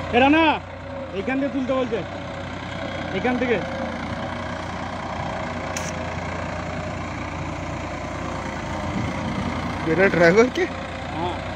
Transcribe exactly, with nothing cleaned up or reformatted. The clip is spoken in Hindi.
এরা না এখান থেকে তুলতে বলছে, এখান থেকে। मेरा ड्राइवर के हाँ